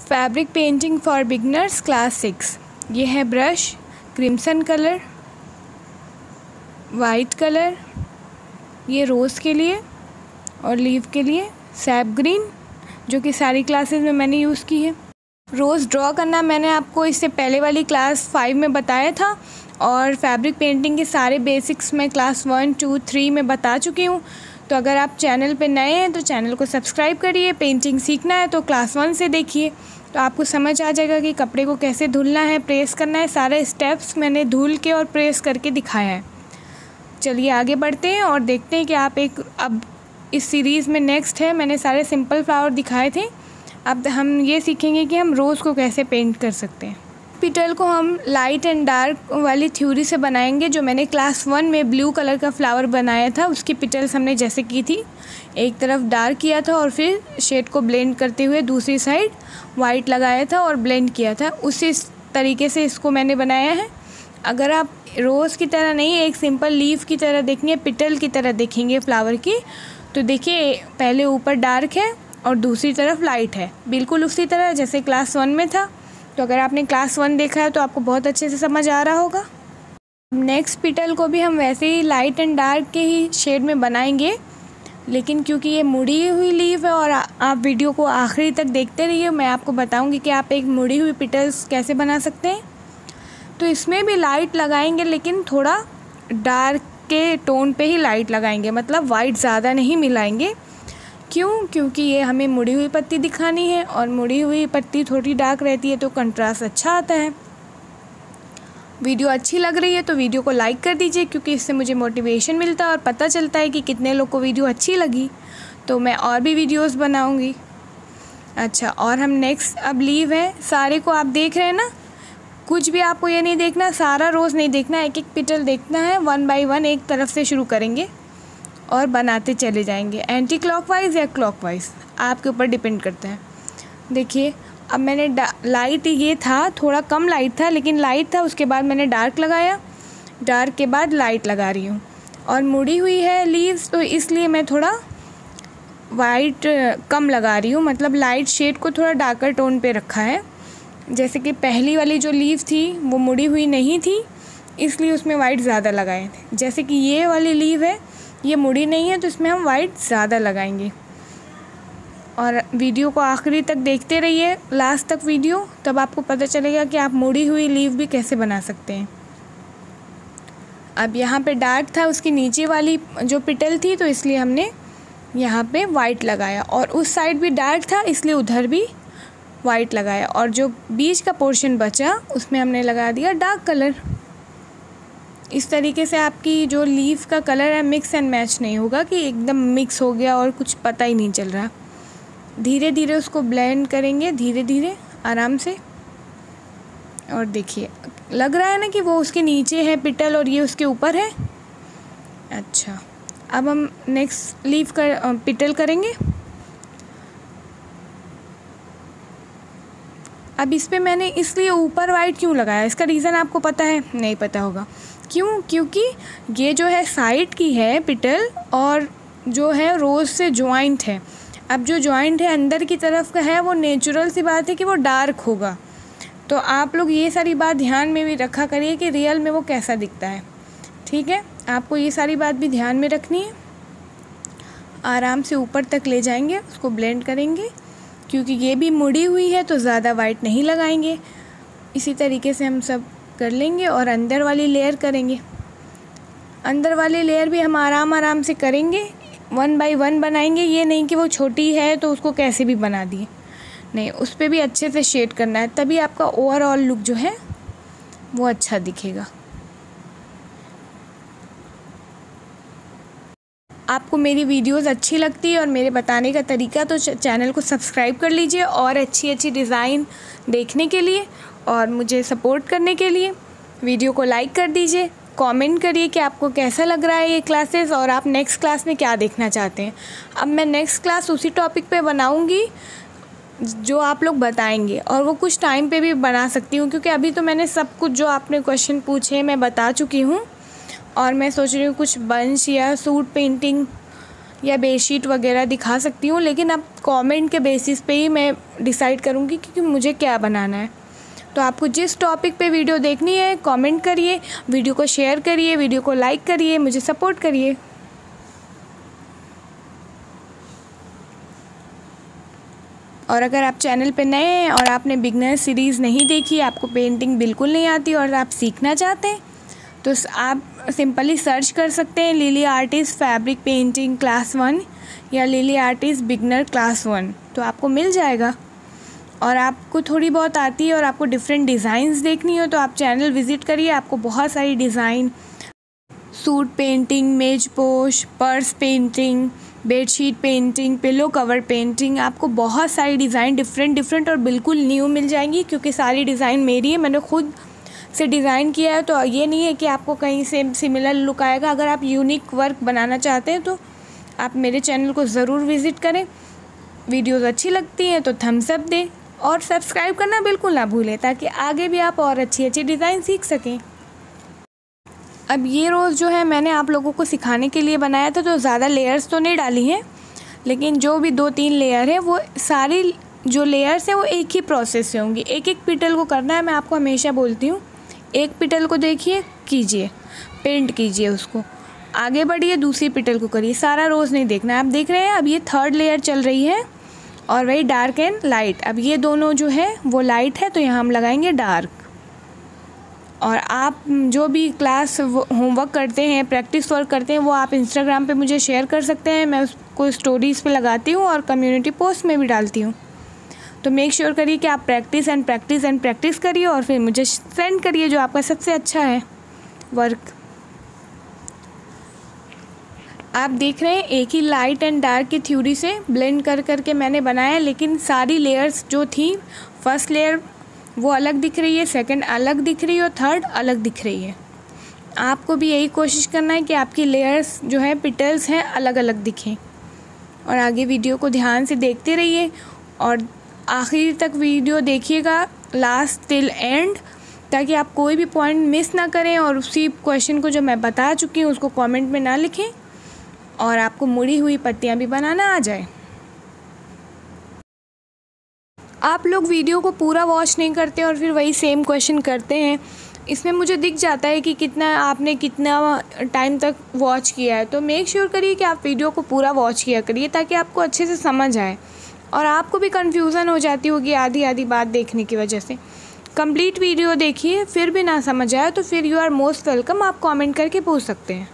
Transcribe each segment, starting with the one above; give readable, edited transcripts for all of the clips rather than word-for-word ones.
Fabric painting for beginners class 6। ये है brush, crimson colour, white colour, ये rose के लिए और लीव के लिए सैप ग्रीन, जो कि सारी क्लासेस में मैंने यूज़ की है। रोज़ ड्रॉ करना मैंने आपको इससे पहले वाली क्लास 5 में बताया था और फैब्रिक पेंटिंग के सारे बेसिक्स मैं क्लास 1, 2, 3 में बता चुकी हूँ। तो अगर आप चैनल पे नए हैं तो चैनल को सब्सक्राइब करिए। पेंटिंग सीखना है तो क्लास 1 से देखिए, तो आपको समझ आ जाएगा कि कपड़े को कैसे धुलना है, प्रेस करना है। सारे स्टेप्स मैंने धुल के और प्रेस करके दिखाया है। चलिए आगे बढ़ते हैं और देखते हैं कि आप अब इस सीरीज़ में नेक्स्ट है, मैंने सारे सिंपल फ्लावर दिखाए थे। अब हम ये सीखेंगे कि हम रोज़ को कैसे पेंट कर सकते हैं। पिटल को हम लाइट एंड डार्क वाली थ्योरी से बनाएंगे। जो मैंने क्लास 1 में ब्लू कलर का फ्लावर बनाया था, उसकी पिटल्स हमने जैसे की थी, एक तरफ डार्क किया था और फिर शेड को ब्लेंड करते हुए दूसरी साइड वाइट लगाया था और ब्लेंड किया था। उसी तरीके से इसको मैंने बनाया है। अगर आप रोज़ की तरह नहीं, एक सिंपल लीफ की तरह देखेंगे, पिटल की तरह देखेंगे फ्लावर की, तो देखिए पहले ऊपर डार्क है और दूसरी तरफ लाइट है, बिल्कुल उसी तरह जैसे क्लास 1 में था। तो अगर आपने क्लास 1 देखा है तो आपको बहुत अच्छे से समझ आ रहा होगा। नेक्स्ट पिटल को भी हम वैसे ही लाइट एंड डार्क के ही शेड में बनाएंगे, लेकिन क्योंकि ये मुड़ी हुई लीफ है और आप वीडियो को आखिरी तक देखते रहिए, मैं आपको बताऊंगी कि आप एक मुड़ी हुई पिटल्स कैसे बना सकते हैं। तो इसमें भी लाइट लगाएंगे, लेकिन थोड़ा डार्क के टोन पे ही लाइट लगाएंगे, मतलब वाइट ज़्यादा नहीं मिलाएंगे। क्यों? क्योंकि ये हमें मुड़ी हुई पत्ती दिखानी है और मुड़ी हुई पत्ती थोड़ी डार्क रहती है तो कंट्रास्ट अच्छा आता है। वीडियो अच्छी लग रही है तो वीडियो को लाइक कर दीजिए, क्योंकि इससे मुझे मोटिवेशन मिलता है और पता चलता है कि कितने लोग को वीडियो अच्छी लगी, तो मैं और भी वीडियोस बनाऊंगी। अच्छा, और हम नेक्स्ट अब लीव है, सारे को आप देख रहे हैं ना, कुछ भी आपको ये नहीं देखना, सारा रोज़ नहीं देखना, एक एक पिटल देखना है। 1 बाय 1 एक तरफ से शुरू करेंगे और बनाते चले जाएंगे, एंटी क्लॉकवाइज या क्लॉकवाइज, आपके ऊपर डिपेंड करता है। देखिए अब मैंने लाइट, ये था थोड़ा कम लाइट था, लेकिन लाइट था, उसके बाद मैंने डार्क लगाया, डार्क के बाद लाइट लगा रही हूँ। और मुड़ी हुई है लीव्स, तो इसलिए मैं थोड़ा वाइट कम लगा रही हूँ, मतलब लाइट शेड को थोड़ा डार्कर टोन पे रखा है। जैसे कि पहली वाली जो लीव थी वो मुड़ी हुई नहीं थी, इसलिए उसमें वाइट ज़्यादा लगाए थे। जैसे कि ये वाली लीव है, ये मुड़ी नहीं है, तो इसमें हम वाइट ज़्यादा लगाएंगे। और वीडियो को आखिरी तक देखते रहिए, लास्ट तक वीडियो, तब आपको पता चलेगा कि आप मुड़ी हुई लीव भी कैसे बना सकते हैं। अब यहाँ पे डार्क था उसकी नीचे वाली जो पिटल थी, तो इसलिए हमने यहाँ पे वाइट लगाया, और उस साइड भी डार्क था इसलिए उधर भी वाइट लगाया, और जो बीच का पोर्शन बचा उसमें हमने लगा दिया डार्क कलर। इस तरीके से आपकी जो लीफ का कलर है मिक्स एंड मैच नहीं होगा कि एकदम मिक्स हो गया और कुछ पता ही नहीं चल रहा। धीरे धीरे उसको ब्लेंड करेंगे, धीरे धीरे आराम से। और देखिए लग रहा है ना कि वो उसके नीचे है पिटल और ये उसके ऊपर है। अच्छा, अब हम नेक्स्ट लीफ का पिटल करेंगे। अब इस पे मैंने इसलिए ऊपर वाइट क्यों लगाया, इसका रीज़न आपको पता है? नहीं पता होगा। क्यों? क्योंकि ये जो है साइड की है पिटल और जो है रोज़ से जॉइंट है। अब जो जॉइंट है अंदर की तरफ का है, वो नेचुरल सी बात है कि वो डार्क होगा। तो आप लोग ये सारी बात ध्यान में भी रखा करिए कि रियल में वो कैसा दिखता है। ठीक है, आपको ये सारी बात भी ध्यान में रखनी है। आराम से ऊपर तक ले जाएंगे, उसको ब्लेंड करेंगे, क्योंकि ये भी मुड़ी हुई है तो ज़्यादा वाइट नहीं लगाएंगे। इसी तरीके से हम सब कर लेंगे और अंदर वाली लेयर करेंगे। अंदर वाली लेयर भी हम आराम से करेंगे, 1 बाय 1 बनाएंगे। ये नहीं कि वो छोटी है तो उसको कैसे भी बना दिए, नहीं, उस पर भी अच्छे से शेड करना है, तभी आपका ओवरऑल लुक जो है वो अच्छा दिखेगा। आपको मेरी वीडियोस अच्छी लगती है और मेरे बताने का तरीका, तो चैनल को सब्सक्राइब कर लीजिए और अच्छी डिज़ाइन देखने के लिए और मुझे सपोर्ट करने के लिए वीडियो को लाइक कर दीजिए। कमेंट करिए कि आपको कैसा लग रहा है ये क्लासेस और आप नेक्स्ट क्लास में क्या देखना चाहते हैं। अब मैं नेक्स्ट क्लास उसी टॉपिक पे बनाऊंगी जो आप लोग बताएंगे, और वो कुछ टाइम पे भी बना सकती हूँ, क्योंकि अभी तो मैंने सब कुछ जो आपने क्वेश्चन पूछे मैं बता चुकी हूँ। और मैं सोच रही हूँ कुछ बंच या सूट पेंटिंग या बेडशीट वगैरह दिखा सकती हूँ, लेकिन अब कमेंट के बेसिस पे ही मैं डिसाइड करूँगी कि मुझे क्या बनाना है। तो आपको जिस टॉपिक पे वीडियो देखनी है कमेंट करिए, वीडियो को शेयर करिए, वीडियो को लाइक करिए, मुझे सपोर्ट करिए। और अगर आप चैनल पे नए हैं और आपने बिगनर सीरीज़ नहीं देखी, आपको पेंटिंग बिल्कुल नहीं आती और आप सीखना चाहते हैं, तो आप सिंपली सर्च कर सकते हैं Lily artist fabric painting class 1 या लिली आर्टिस्ट बिगनर क्लास 1, तो आपको मिल जाएगा। और आपको थोड़ी बहुत आती है और आपको डिफरेंट डिज़ाइंस देखनी हो तो आप चैनल विज़िट करिए, आपको बहुत सारी डिज़ाइन, सूट पेंटिंग, मेज पोश, purse painting, bedsheet painting, pillow cover painting, आपको बहुत सारी डिज़ाइन डिफरेंट और बिल्कुल न्यू मिल जाएंगी, क्योंकि सारी डिज़ाइन मेरी है, मैंने खुद से डिज़ाइन किया है। तो ये नहीं है कि आपको कहीं से सिमिलर लुक आएगा। अगर आप यूनिक वर्क बनाना चाहते हैं तो आप मेरे चैनल को ज़रूर विज़िट करें। वीडियोज़ अच्छी लगती हैं तो थम्स अप दें और सब्सक्राइब करना बिल्कुल ना भूलें, ताकि आगे भी आप और अच्छी डिज़ाइन सीख सकें। अब ये रोज़ जो है मैंने आप लोगों को सिखाने के लिए बनाया था, तो ज़्यादा लेयर्स तो नहीं डाली हैं, लेकिन जो भी 2-3 लेयर है वो सारी जो लेयर्स हैं वो एक ही प्रोसेस से होंगी। एक एक पिटल को करना है, मैं आपको हमेशा बोलती हूँ। एक पिटल को देखिए, कीजिए, पेंट कीजिए, उसको आगे बढ़िए, दूसरी पिटल को करिए, सारा रोज़ नहीं देखना है। आप देख रहे हैं अब ये 3rd लेयर चल रही है और वही डार्क एंड लाइट। अब ये दोनों जो है वो लाइट है तो यहाँ हम लगाएंगे डार्क। और आप जो भी क्लास होमवर्क करते हैं, प्रैक्टिस वर्क करते हैं, वो आप इंस्टाग्राम पे मुझे शेयर कर सकते हैं, मैं उसको स्टोरीज़ पे लगाती हूँ और कम्युनिटी पोस्ट में भी डालती हूँ। तो मेक श्योर करिए कि आप प्रैक्टिस करिए और फिर मुझे सेंड करिए जो आपका सबसे अच्छा है वर्क। आप देख रहे हैं एक ही लाइट एंड डार्क की थ्योरी से ब्लेंड कर करके मैंने बनाया, लेकिन सारी लेयर्स जो थी, फर्स्ट लेयर वो अलग दिख रही है, सेकंड अलग दिख रही है और थर्ड अलग दिख रही है। आपको भी यही कोशिश करना है कि आपकी लेयर्स जो है, पिटल्स हैं, अलग अलग दिखें। और आगे वीडियो को ध्यान से देखते रहिए और आखिर तक वीडियो देखिएगा, लास्ट टिल एंड, ताकि आप कोई भी पॉइंट मिस ना करें और उसी क्वेश्चन को जो मैं बता चुकी हूँ उसको कमेंट में ना लिखें और आपको मुड़ी हुई पत्तियाँ भी बनाना आ जाए। आप लोग वीडियो को पूरा वॉच नहीं करते और फिर वही सेम क्वेश्चन करते हैं, इसमें मुझे दिख जाता है कि कितना टाइम तक वॉच किया है। तो मेक श्योर करिए कि आप वीडियो को पूरा वॉच किया करिए, ताकि आपको अच्छे से समझ आए। और आपको भी कन्फ्यूज़न हो जाती होगी आधी आधी बात देखने की वजह से। कंप्लीट वीडियो देखिए, फिर भी ना समझ आए तो फिर यू आर मोस्ट वेलकम, आप कमेंट करके पूछ सकते हैं।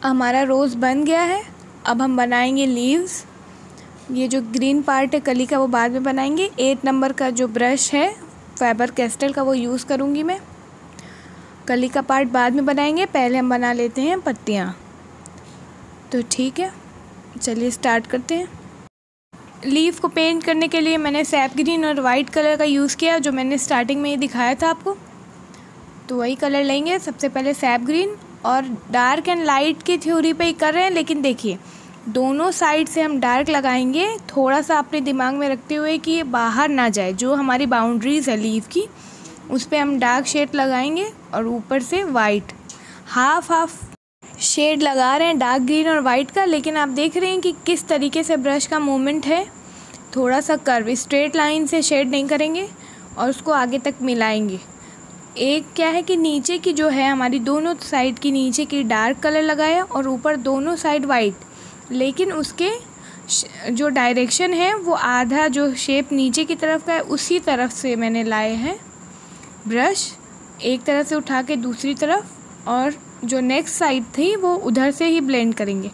हमारा रोज़ बन गया है। अब हम बनाएंगे लीव्स। ये जो ग्रीन पार्ट है कली का वो बाद में बनाएंगे। 8 नंबर का जो ब्रश है फैबर कैस्टल का वो यूज़ करूँगी मैं। कली का पार्ट बाद में बनाएंगे, पहले हम बना लेते हैं पत्तियाँ। तो ठीक है, चलिए स्टार्ट करते हैं। लीफ को पेंट करने के लिए मैंने सैप ग्रीन और वाइट कलर का यूज़ किया, जो मैंने स्टार्टिंग में ही दिखाया था आपको। तो वही कलर लेंगे। सबसे पहले सैप ग्रीन, और डार्क एंड लाइट की थ्योरी पे ही कर रहे हैं, लेकिन देखिए दोनों साइड से हम डार्क लगाएंगे, थोड़ा सा अपने दिमाग में रखते हुए कि ये बाहर ना जाए। जो हमारी बाउंड्रीज़ है लीफ की उस पर हम डार्क शेड लगाएंगे और ऊपर से वाइट। हाफ शेड लगा रहे हैं डार्क ग्रीन और वाइट का, लेकिन आप देख रहे हैं कि किस तरीके से ब्रश का मूवमेंट है। थोड़ा सा कर्व, स्ट्रेट लाइन से शेड नहीं करेंगे और उसको आगे तक मिलाएंगे। एक क्या है कि नीचे की जो है हमारी दोनों साइड की नीचे की डार्क कलर लगाया और ऊपर दोनों साइड वाइट, लेकिन उसके जो डायरेक्शन है वो आधा जो शेप नीचे की तरफ का है उसी तरफ से मैंने लाए हैं ब्रश, एक तरफ से उठा के दूसरी तरफ, और जो नेक्स्ट साइड थी वो उधर से ही ब्लेंड करेंगे।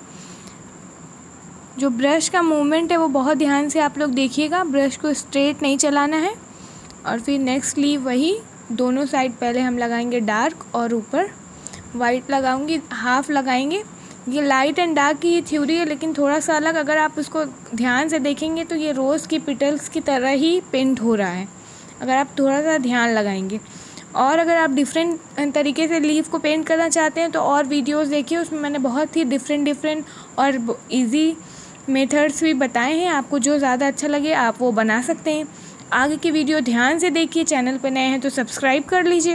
जो ब्रश का मूवमेंट है वो बहुत ध्यान से आप लोग देखिएगा, ब्रश को स्ट्रेट नहीं चलाना है। और फिर नेक्स्ट लीव वही दोनों साइड पहले हम लगाएंगे डार्क और ऊपर वाइट लगाऊंगी, हाफ लगाएंगे। ये लाइट एंड डार्क की ही थ्योरी है, लेकिन थोड़ा सा अलग। अगर आप उसको ध्यान से देखेंगे तो ये रोज़ की पेटल्स की तरह ही पेंट हो रहा है, अगर आप थोड़ा सा ध्यान लगाएंगे। और अगर आप डिफरेंट तरीके से लीफ को पेंट करना चाहते हैं तो और वीडियोस देखिए, उसमें मैंने बहुत ही डिफरेंट और इजी मेथड्स भी बताए हैं। आपको जो ज़्यादा अच्छा लगे आप वो बना सकते हैं। आगे की वीडियो ध्यान से देखिए। चैनल पर नए हैं तो सब्सक्राइब कर लीजिए,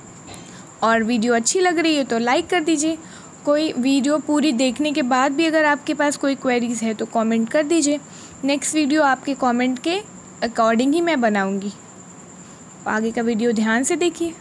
और वीडियो अच्छी लग रही है तो लाइक कर दीजिए। कोई वीडियो पूरी देखने के बाद भी अगर आपके पास कोई क्वेरीज़ है तो कमेंट कर दीजिए। नेक्स्ट वीडियो आपके कमेंट के अकॉर्डिंग ही मैं बनाऊंगी। आगे का वीडियो ध्यान से देखिए।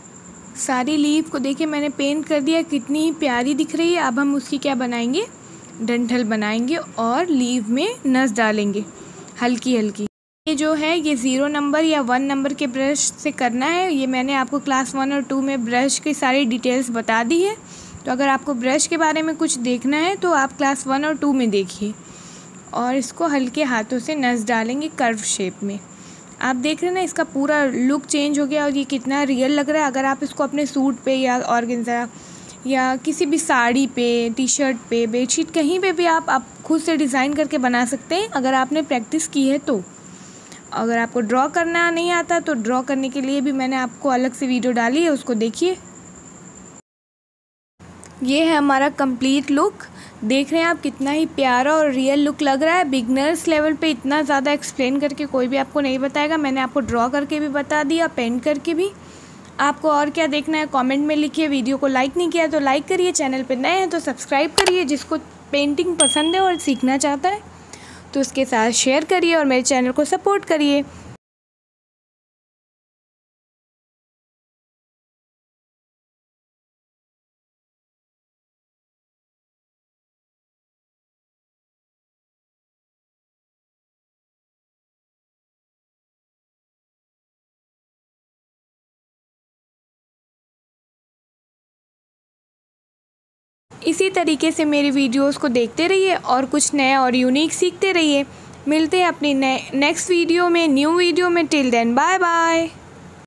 सारी लीफ को देखिए मैंने पेंट कर दिया, कितनी प्यारी दिख रही है। अब हम उसकी क्या बनाएंगे, डंठल बनाएंगे और लीव में नस डालेंगे हल्की हल्की। ये जो है ये 0 नंबर या 1 नंबर के ब्रश से करना है। ये मैंने आपको क्लास 1 और 2 में ब्रश की सारी डिटेल्स बता दी है। तो अगर आपको ब्रश के बारे में कुछ देखना है तो आप क्लास 1 और 2 में देखिए। और इसको हल्के हाथों से नस डालेंगे कर्व शेप में। आप देख रहे हैं ना, इसका पूरा लुक चेंज हो गया और ये कितना रियल लग रहा है। अगर आप इसको अपने सूट पे या ऑर्गेन्जा या किसी भी साड़ी पे, टी शर्ट पे, बेडशीट, कहीं पे भी आप खुद से डिज़ाइन करके बना सकते हैं अगर आपने प्रैक्टिस की है तो। अगर आपको ड्रॉ करना नहीं आता तो ड्रॉ करने के लिए भी मैंने आपको अलग से वीडियो डाली है, उसको देखिए। ये है हमारा कंप्लीट लुक। देख रहे हैं आप कितना ही प्यारा और रियल लुक लग रहा है। बिगनर्स लेवल पे इतना ज़्यादा एक्सप्लेन करके कोई भी आपको नहीं बताएगा। मैंने आपको ड्रॉ करके भी बता दिया, पेंट करके भी। आपको और क्या देखना है कमेंट में लिखिए। वीडियो को लाइक नहीं किया तो लाइक करिए, चैनल पे नए हैं तो सब्सक्राइब करिए। जिसको पेंटिंग पसंद है और सीखना चाहता है तो उसके साथ शेयर करिए और मेरे चैनल को सपोर्ट करिए। इसी तरीके से मेरी वीडियोस को देखते रहिए और कुछ नया और यूनिक सीखते रहिए। मिलते हैं अपनी नेक्स्ट वीडियो में, न्यू वीडियो में। Till then bye bye.